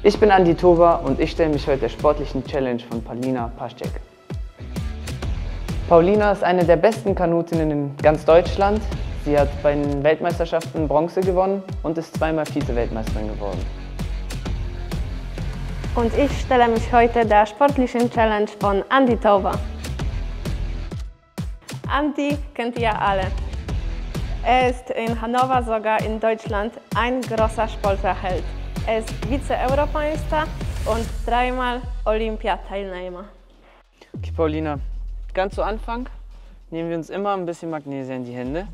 Ich bin Andi Tova und ich stelle mich heute der sportlichen Challenge von Paulina Paschek. Paulina ist eine der besten Kanutinnen in ganz Deutschland. Sie hat bei den Weltmeisterschaften Bronze gewonnen und ist zweimal Vize-Weltmeisterin geworden. Und ich stelle mich heute der sportlichen Challenge von Andi Tova. Andi kennt ihr alle. Er ist in Hannover, sogar in Deutschland, ein großer Sportlerheld. Er ist Vize-Europameister und dreimal Olympiateilnehmer. Okay, Paulina, ganz zu Anfang nehmen wir uns immer ein bisschen Magnesium in die Hände.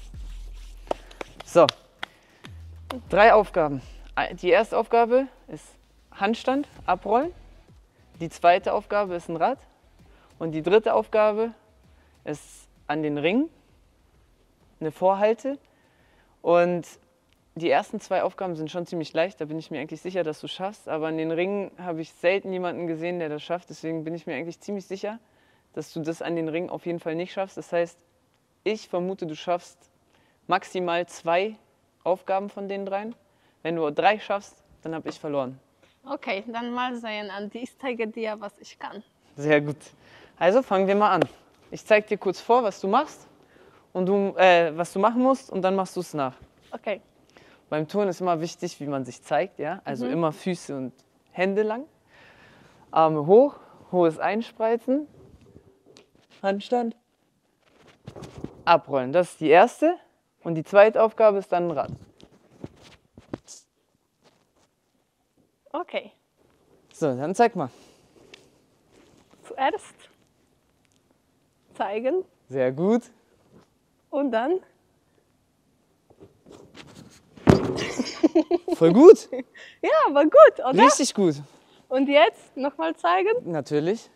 So, 3 Aufgaben. Die erste Aufgabe ist Handstand, abrollen. Die zweite Aufgabe ist ein Rad. Und die dritte Aufgabe ist an den Ring, eine Vorhalte. Und die ersten 2 Aufgaben sind schon ziemlich leicht, da bin ich mir eigentlich sicher, dass du schaffst. Aber an den Ringen habe ich selten jemanden gesehen, der das schafft. Deswegen bin ich mir eigentlich ziemlich sicher, dass du das an den Ringen auf jeden Fall nicht schaffst. Das heißt, ich vermute, du schaffst maximal 2 Aufgaben von den 3. Wenn du 3 schaffst, dann habe ich verloren. Okay, dann mal sehen, Andi. Ich zeige dir, was ich kann. Sehr gut. Also fangen wir mal an. Ich zeige dir kurz vor, was du machst und was du machen musst, und dann machst du es nach. Okay. Beim Turnen ist immer wichtig, wie man sich zeigt. Ja? Also immer Füße und Hände lang. Arme hoch, hohes Einspreizen. Handstand. Abrollen. Das ist die erste. Und die zweite Aufgabe ist dann ein Rad. Okay. So, dann zeig mal. Zuerst zeigen Sehr gut. und dann. Voll gut. Ja, war gut, oder? Richtig gut. Und jetzt nochmal zeigen. Natürlich.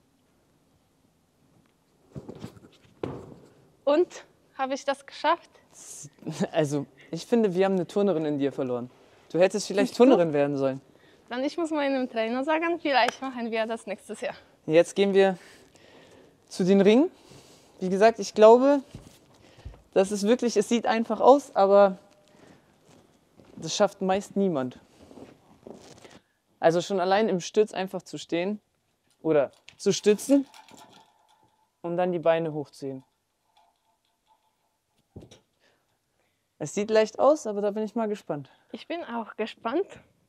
Und habe ich das geschafft? Also, ich finde, wir haben eine Turnerin in dir verloren. Du hättest vielleicht Turnerin werden sollen. Dann ich muss meinem Trainer sagen, vielleicht machen wir das nächstes Jahr. Jetzt gehen wir zu den Ringen. Wie gesagt, ich glaube, das ist wirklich, es sieht einfach aus, aber das schafft meist niemand. Also schon allein im Stütz einfach zu stehen oder zu stützen und dann die Beine hochzuheben. Es sieht leicht aus, aber da bin ich mal gespannt. Ich bin auch gespannt.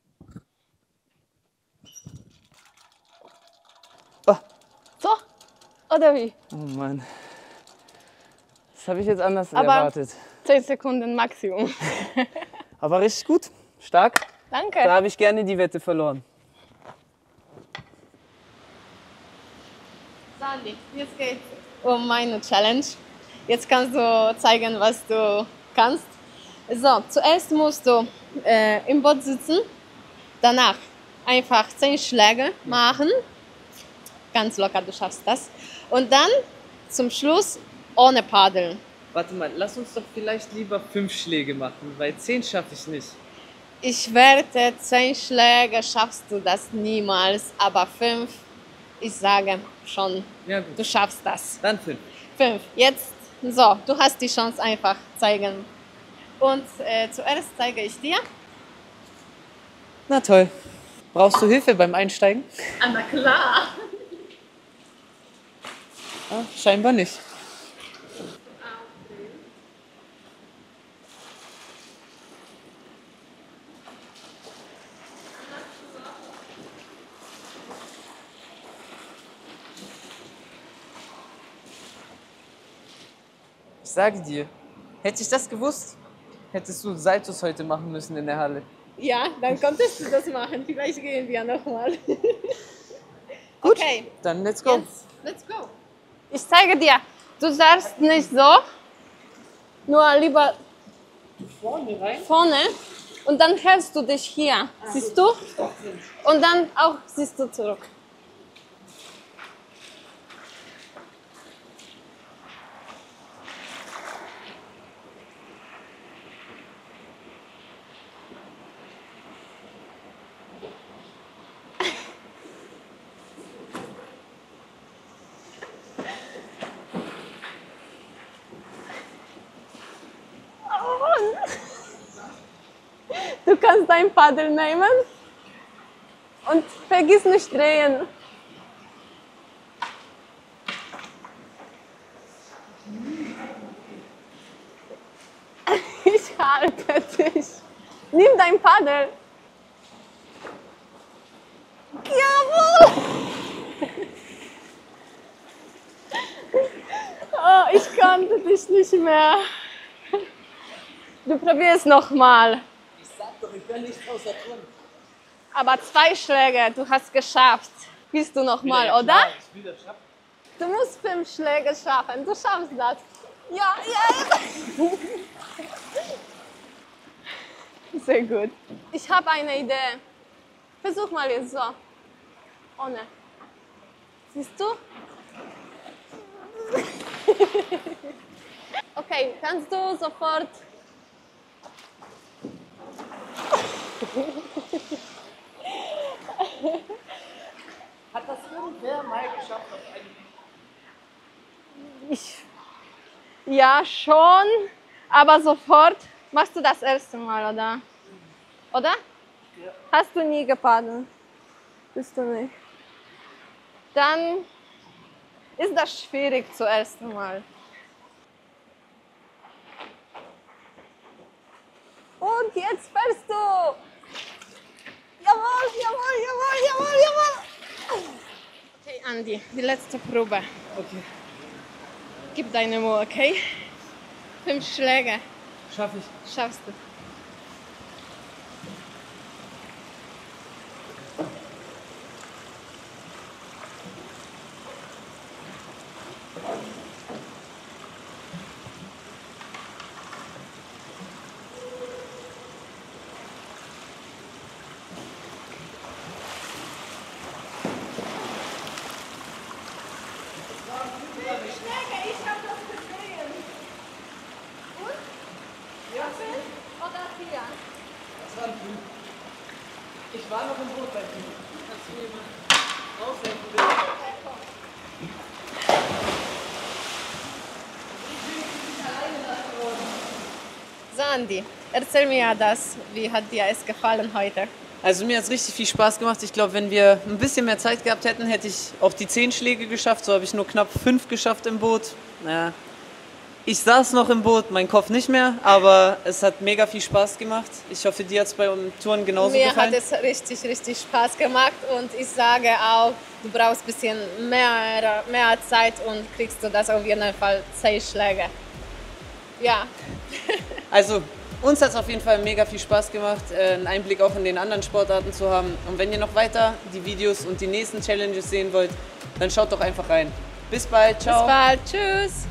Oh, So, oder wie? oh Mann. Das habe ich jetzt anders Aber erwartet. 10 Sekunden Maximum. Aber richtig gut. Stark. Danke. Da habe ich gerne die Wette verloren. Sandy, jetzt geht es um meine Challenge. Jetzt kannst du zeigen, was du kannst. So, zuerst musst du im Boot sitzen, danach einfach 10 Schläge machen. Ganz locker, du schaffst das. Und dann zum Schluss ohne Paddeln. Warte mal, lass uns doch vielleicht lieber 5 Schläge machen, weil 10 schaffe ich nicht. Ich werte, 10 Schläge schaffst du das niemals, aber 5, ich sage schon, Ja gut, du schaffst das. dann 5. 5. Jetzt, so, du hast die Chance einfach zeigen. Und zuerst zeige ich dir. Na toll. Brauchst du Hilfe beim Einsteigen? Ah, na klar. Ah, scheinbar nicht. Ich sage dir, hätte ich das gewusst, hättest du Saltos heute machen müssen in der Halle. Ja, dann konntest du das machen. Vielleicht gehen wir nochmal. Gut, Okay, dann let's go. jetzt, let's go. Ich zeige dir, du darfst nicht so, nur lieber Vorne rein. vorne und dann hältst du dich hier. Siehst du? Und dann auch siehst du zurück. Du kannst dein Paddel nehmen Und vergiss nicht drehen. Ich halte dich. Nimm dein Paddel. Jawohl! Oh, ich konnte dich nicht mehr. Du probierst noch mal. Ich sag doch, ich bin nicht außer Turn. Aber 2 Schläge, du hast geschafft. Willst du noch mal, oder? Klar, ich will das schaffen. Du musst 5 Schläge schaffen. Du schaffst das. Ja, ja. Sehr gut. Ich habe eine Idee. Versuch mal jetzt so. Ohne. Siehst du? Okay, kannst du sofort. Hat das irgendwer mal geschafft auf einen? Ja, schon, aber sofort machst du das erste Mal, oder? Oder? Ja. Hast du nie gepaddelt? Bist du nicht? Dann ist das schwierig zuerst Mal. Und jetzt fährst du! Jawohl, jawohl, jawohl, jawohl, jawohl! Okay, Andi, die letzte Probe. Okay, Gib deine Mühe, okay? 5 Schläge schaffe ich. schaffst du. Ich war noch im Boot bei dir. Kannst du mir mal aushelfen, bitte? So, Andi, erzähl mir das. Wie hat dir es gefallen heute? Also mir hat es richtig viel Spaß gemacht. Ich glaube, wenn wir ein bisschen mehr Zeit gehabt hätten, hätte ich auch die 10 Schläge geschafft. So habe ich nur knapp 5 geschafft im Boot. Naja. Ich saß noch im Boot, mein Kopf nicht mehr, aber es hat mega viel Spaß gemacht. Ich hoffe, dir hat es beim Touren genauso Mir gefallen. hat es richtig, richtig Spaß gemacht und ich sage auch, du brauchst ein bisschen mehr Zeit und kriegst du das auf jeden Fall 10 Schläge. Ja. Also uns hat es auf jeden Fall mega viel Spaß gemacht, einen Einblick auch in den anderen Sportarten zu haben. Und wenn ihr noch weiter die Videos und die nächsten Challenges sehen wollt, dann schaut doch einfach rein. Bis bald, ciao. Bis bald, tschüss.